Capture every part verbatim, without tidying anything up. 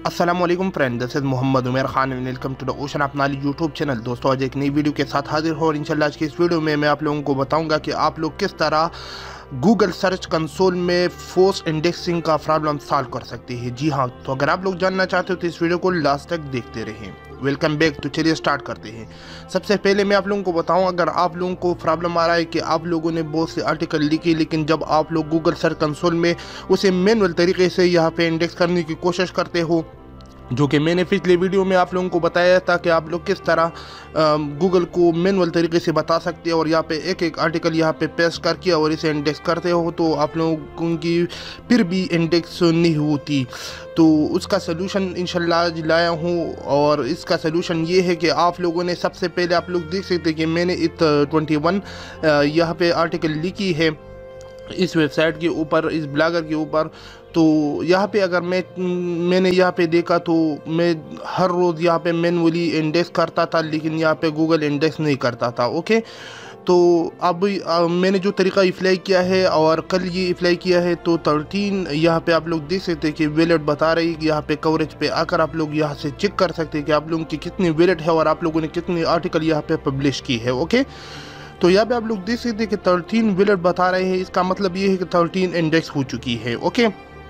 अस्सलाम वालेकुम friend, this is Mohammad Umar Khan and welcome to the ocean अपना यूट्यूब चैनल। दोस्तों आज एक नई वीडियो के साथ हाजिर हो और इंशाल्लाह आज की इस वीडियो में मैं आप लोगों को बताऊंगा कि आप लोग किस तरह गूगल सर्च कंसोल में फोर्स इंडेक्सिंग का प्रॉब्लम सॉल्व कर सकते हैं। जी हाँ, तो अगर आप लोग जानना चाहते हो तो इस वीडियो को लास्ट तक देखते रहें। Welcome back. तो चलिए स्टार्ट करते हैं। सबसे पहले मैं आप लोगों को बताऊं, अगर आप लोगों को प्रॉब्लम आ रहा है कि आप लोगों ने बहुत से आर्टिकल लिखे लेकिन जब आप लोग गूगल सर्च कंसोल में उसे मैनुअल तरीके से यहाँ पे इंडेक्स करने की कोशिश करते हो, जो कि मैंने पिछले वीडियो में आप लोगों को बताया था कि आप लोग किस तरह गूगल को मैनुअल तरीके से बता सकते हैं और यहाँ पे एक एक आर्टिकल यहाँ पे पेस्ट करके और इसे इंडेक्स करते हो तो आप लोगों की फिर भी इंडेक्स नहीं होती। तो उसका सलूशन इंशाल्लाह आज लाया हूँ और इसका सलूशन ये है कि आप लोगों ने सबसे पहले आप लोग देख सकते हैं कि मैंने इत ट्वेंटी वन यहाँ पे आर्टिकल लिखी है इस वेबसाइट के ऊपर, इस ब्लॉगर के ऊपर। तो यहाँ पे अगर मैं मैंने यहाँ पे देखा तो मैं हर रोज़ यहाँ पे मैनुअली इंडेक्स करता था लेकिन यहाँ पे गूगल इंडेक्स नहीं करता था। ओके, तो अब आ, मैंने जो तरीका अप्लाई किया है और कल ये अप्लाई किया है तो थर्टीन यहाँ पे आप लोग देख सकते हैं कि वैलिड बता रही है। यहाँ पे कवरेज पे आकर आप लोग यहाँ से चेक कर सकते हैं कि आप लोगों की कितनी वैलिड है और आप लोगों ने कितनी आर्टिकल यहाँ पे पब्लिश की है। ओके, तो यहाँ पे आप लोग देख सकते हैं कि थर्टीन वैलिड बता रहे हैं, इसका मतलब ये है कि थर्टीन इंडेक्स हो चुकी है। ओके,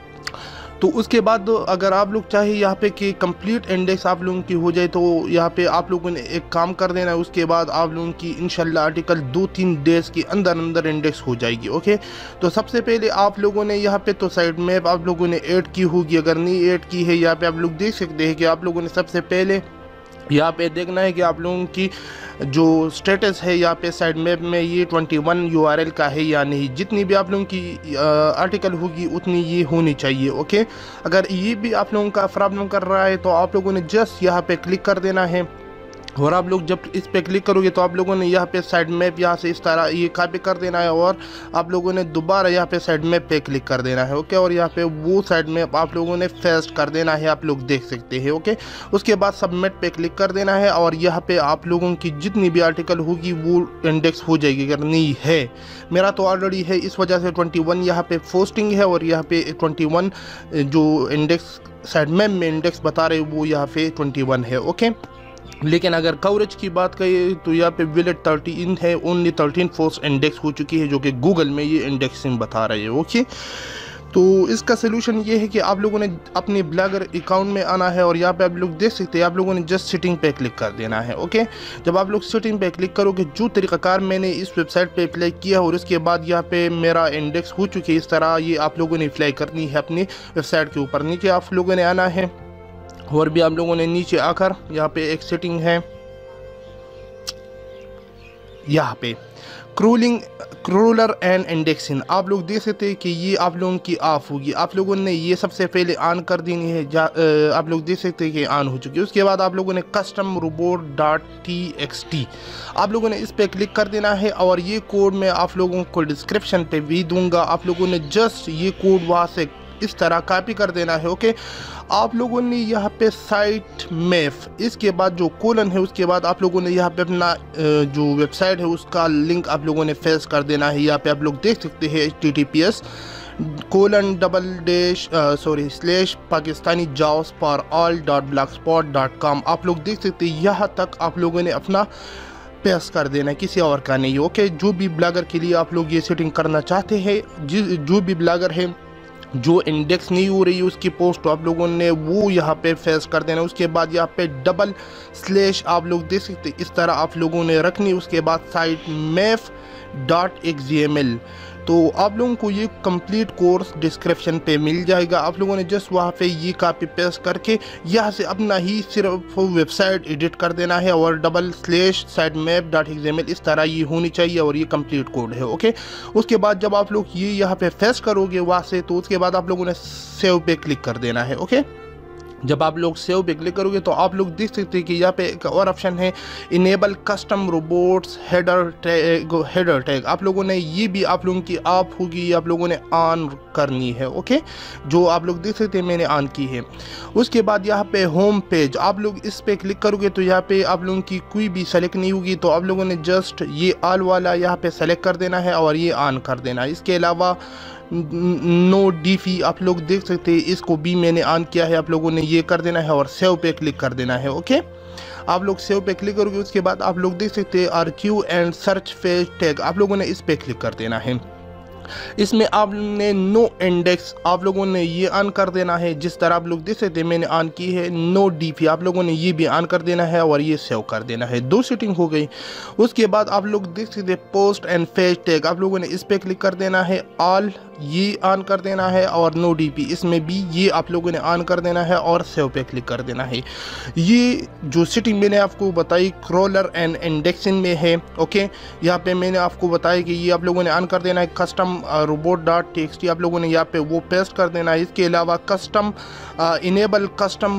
तो उसके बाद अगर आप लोग चाहे यहाँ पे कि कंप्लीट इंडेक्स आप लोगों की हो जाए तो यहाँ पे आप लोगों ने एक काम कर देना है। उसके बाद आप लोगों की इंशाल्लाह आर्टिकल दो तीन डेज के अंदर अंदर इंडेक्स हो जाएगी। ओके, तो सबसे पहले आप लोगों ने यहाँ पे तो साइड मैप आप लोगों ने ऐड की होगी, अगर नहीं ऐड की है यहाँ पे आप लोग देख सकते हैं कि आप लोगों ने सबसे पहले यहाँ पे देखना है कि आप लोगों की जो स्टेटस है यहाँ पे साइड मैप में ये twenty one U R L का है या नहीं। जितनी भी आप लोगों की आर्टिकल होगी उतनी ये होनी चाहिए। ओके, अगर ये भी आप लोगों का प्रॉब्लम कर रहा है तो आप लोगों ने जस्ट यहाँ पे क्लिक कर देना है और आप लोग जब इस पे क्लिक करोगे तो आप लोगों ने यहाँ पे साइड मैप यहाँ से इस तरह ये कॉपी कर देना है और आप लोगों ने दोबारा यहाँ पे साइड मैप पे क्लिक कर देना है। ओके, और यहाँ पे वो साइड मैप आप लोगों ने पेस्ट कर देना है, आप लोग देख सकते हैं। ओके, उसके बाद सबमिट पे क्लिक कर देना है और यहाँ पे आप लोगों की जितनी भी आर्टिकल होगी वो इंडेक्स हो जाएगी। अगर नहीं है, मेरा तो ऑलरेडी है, इस वजह से ट्वेंटी वन यहाँ पे पोस्टिंग है और यहाँ पे ट्वेंटी वन जो इंडेक्स साइड मैप में इंडेक्स बता रहे वो यहाँ पे ट्वेंटी वन है। ओके, लेकिन अगर कवरेज की बात करें तो यहाँ पे वैलिड थर्टीन है, ओनली थर्टीन फोर्स इंडेक्स हो चुकी है जो कि गूगल में ये इंडेक्सिंग बता रहे हैं। ओके, तो इसका सलूशन ये है कि आप लोगों ने अपने ब्लॉगर अकाउंट में आना है और यहाँ पे आप लोग देख सकते हैं आप लोगों ने जस्ट सेटिंग पे क्लिक कर देना है। ओके, जब आप लोग सेटिंग पे क्लिक करोगे जो तरीक़ाकार मैंने इस वेबसाइट पे अप्लाई किया और उसके बाद यहाँ पे मेरा इंडेक्स हो चुकी है, इस तरह ये आप लोगों ने अप्लाई करनी है अपनी वेबसाइट के ऊपर। नीचे आप लोगों ने आना है और भी आप लोगों ने नीचे आकर यहाँ पे एक सेटिंग है, यहाँ पे क्रोलिंग क्रोलर एंड इंडेक्सिंग आप लोग देख सकते हैं कि ये आप लोगों की ऑफ होगी। आप लोगों ने ये सबसे पहले ऑन कर देनी है, जा, आ, आप लोग देख सकते हैं कि ऑन हो चुकी है। उसके बाद आप लोगों ने custom robot dot T X T आप लोगों ने इस पर क्लिक कर देना है और ये कोड मैं आप लोगों को डिस्क्रिप्शन पे भी दूंगा। आप लोगों ने जस्ट ये कोड वहाँ से इस तरह कॉपी कर देना है। ओके, आप लोगों ने यहाँ पे साइट मैप, इसके बाद जो कोलन है उसके बाद आप लोगों ने यहाँ पे अपना जो वेबसाइट है उसका लिंक आप लोगों ने फेस कर देना है। यहाँ पे आप लोग देख सकते हैं H T T P S colon double dash sorry slash Pakistani jobs for all dot blog spot dot com आप लोग देख सकते हैं। यहाँ तक आप लोगों ने अपना पेस्ट कर देना है, किसी और का नहीं। ओके, जो भी ब्लॉगर के लिए आप लोग ये सेटिंग करना चाहते हैं, जो भी ब्लॉगर है जो इंडेक्स नहीं हो रही है उसकी पोस्ट तो आप लोगों ने वो यहाँ पे फेस कर देना। उसके बाद यहाँ पे डबल स्लैश आप लोग देख सकते इस तरह आप लोगों ने रखनी। उसके बाद site map dot X M L तो आप लोगों को ये कंप्लीट कोर्स डिस्क्रिप्शन पे मिल जाएगा। आप लोगों ने जस्ट वहाँ पे ये कॉपी पेस्ट करके यहाँ से अपना ही सिर्फ वेबसाइट एडिट कर देना है और double slash site map dot X M L इस तरह ये होनी चाहिए और ये कंप्लीट कोड है। ओके, उसके बाद जब आप लोग ये यहाँ पे पेस्ट करोगे वहाँ से तो उसके बाद आप लोगों ने सेव पे क्लिक कर देना है। ओके, जब आप लोग सेव पे क्लिक करोगे तो आप लोग देख सकते हैं कि यहाँ पे एक और ऑप्शन है enable custom robots header tag header tag आप लोगों ने ये भी आप लोगों की ऑफ होगी, आप लोगों ने ऑन करनी है। ओके, जो आप लोग देख सकते हैं मैंने ऑन की है। उसके बाद यहाँ पे होम पेज आप लोग इस पे क्लिक करोगे तो यहाँ पे आप लोगों की कोई भी सेलेक्ट नहीं होगी तो आप लोगों ने जस्ट ये ऑल वाला यहाँ पे सेलेक्ट कर देना है और ये ऑन कर देना है। इसके अलावा नो डीफी आप लोग देख सकते हैं, इसको भी मैंने ऑन किया है। आप लोगों ने ये कर देना है और सेव पे क्लिक कर देना है। ओके, आप लोग सेव पे क्लिक करोगे, उसके बाद आप लोग देख सकते हैं archive and search page tag, आप लोगों ने इस पे क्लिक कर देना है। इसमें आपने नो इंडेक्स आप लोगों ने ये ऑन कर देना है, जिस तरह आप लोग देख सकते हैं मैंने ऑन की है। नो डीपी आप लोगों ने ये भी ऑन कर देना है और ये सेव कर देना है। दो सेटिंग हो गई। उसके बाद आप लोग देख सकते हैं पोस्ट एंड फेज टैग, आप लोगों ने इस पे क्लिक कर देना है। ऑल ये ऑन कर देना है और नो डीपी इसमें भी ये आप लोगों ने ऑन कर देना है और सेव पे क्लिक कर देना है। ये जो सेटिंग मैंने आपको बताई क्रॉलर एंड इंडेक्सिंग में है। ओके, यहाँ पे मैंने आपको बताया कि ये आप लोगों ने ऑन कर देना है। Custom robot dot T X T आप लोगों ने यहाँ पे वो पेस्ट कर देना है। इसके अलावा custom enable custom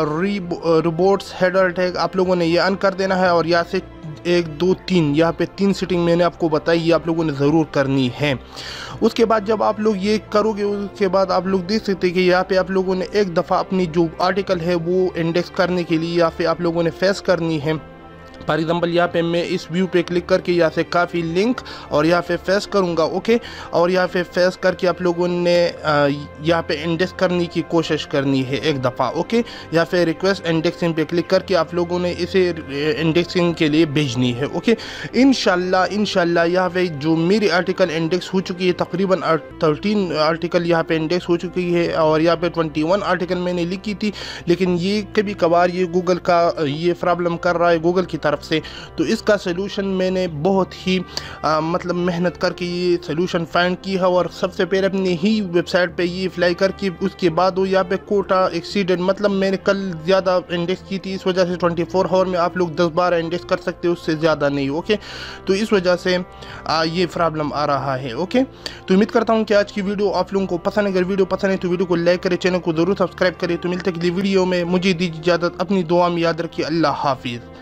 robots header tag आप लोगों ने ये ऑन कर देना है और यहाँ से एक दो तीन यहाँ पे तीन सेटिंग मैंने आपको बताई, ये आप लोगों ने ज़रूर करनी है। उसके बाद जब आप लोग ये करोगे, उसके बाद आप लोग देख सकते हैं कि यहाँ पे आप लोगों ने एक दफ़ा अपनी जो आर्टिकल है वो इंडेक्स करने के लिए यहाँ पे आप लोगों ने फेस करनी है। फॉर एग्जाम्पल यहाँ पे मैं इस व्यू पे क्लिक करके यहाँ से काफ़ी लिंक और यहाँ पे फेस करूँगा। ओके, और यहाँ पे फेस करके आप लोगों ने यहाँ पे इंडेक्स करने की कोशिश करनी है एक दफ़ा। ओके, यहाँ पे रिक्वेस्ट इंडेक्सिंग पे क्लिक करके आप लोगों ने इसे इंडेक्सिंग के लिए भेजनी है। ओके, इंशाल्लाह इंशाल्लाह यहाँ पे जो मेरी आर्टिकल इंडेक्स हो चुकी है, तकरीबन थर्टीन आर्टिकल यहाँ पे इंडेक्स हो चुकी है और यहाँ पे ट्वेंटी वन आर्टिकल मैंने लिखी थी, लेकिन ये कभी कभार ये गूगल का ये प्रॉब्लम कर रहा है गूगल की तरफ से। तो इसका सलूशन मैंने बहुत ही आ, मतलब मेहनत करके ये सलूशन फाइंड की है और सबसे पहले अपनी ही वेबसाइट पे ये अप्लाई करके उसके बाद वो यहाँ पे कोटा एक्सीडेंट, मतलब मैंने कल ज़्यादा इंडेक्स की थी, इस वजह से ट्वेंटी फोर आवर में आप लोग दस बारह इंडेक्स कर सकते हो, उससे ज़्यादा नहीं। ओके, तो इस वजह से आ, ये प्रॉब्लम आ रहा है। ओके, तो उम्मीद करता हूँ कि आज की वीडियो आप लोगों को पसंद है। अगर वीडियो पसंद है तो वीडियो को लाइक करें, चैनल को ज़रूर सब्सक्राइब करें। तो मिलते अगली वीडियो में, मुझे दीजिए इजाज़त, अपनी दुआ में याद रखिए। अल्लाह हाफिज़।